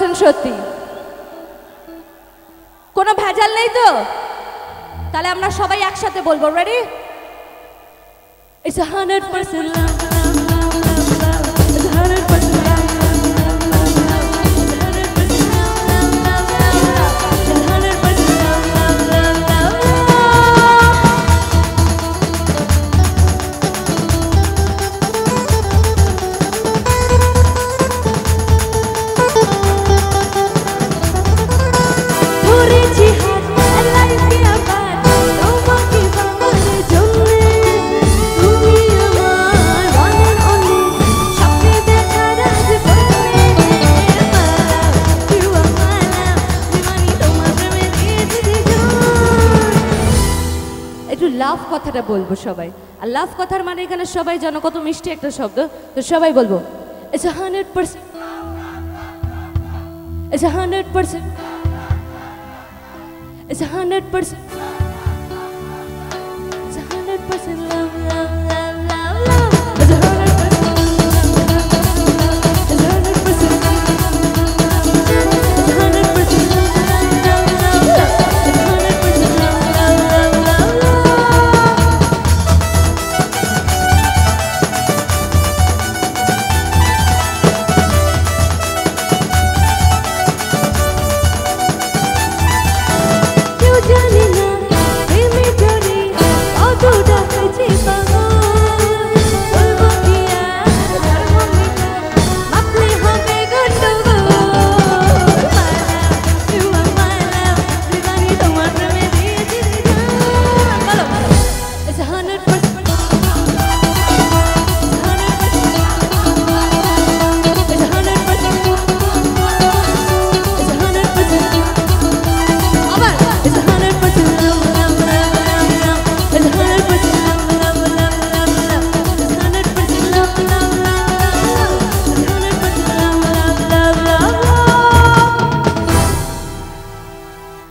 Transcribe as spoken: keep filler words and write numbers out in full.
Percent সত্যি, কোনো ভেজাল নেই তো? তাহলে আমরা সবাই একসাথে বলবো, ready? It's a hundred percent love, love, love, love, love. It's a hundred percent love, love, love, love, love. It's a hundred percent love, love, love, love, love. It's a hundred percent love, love, love, love, love. ধরেছি হাত, life কি আবার তোমাকে পাওয়ার জন্যে। তুমি আমার one and only, স্বপ্নে দেখা রাজবনে। You are my love, জীবনই তোমার প্রেমে দিয়েছি জীবন। একটু লাভ কথাটা বলবো সবাই, আর লাভ কথার মানে এখানে সবাই জানো কত মিষ্টি একটা শব্দ, তো সবাই বলবো It's a hundred percent, It's a hundred percent, It's a hundred percent.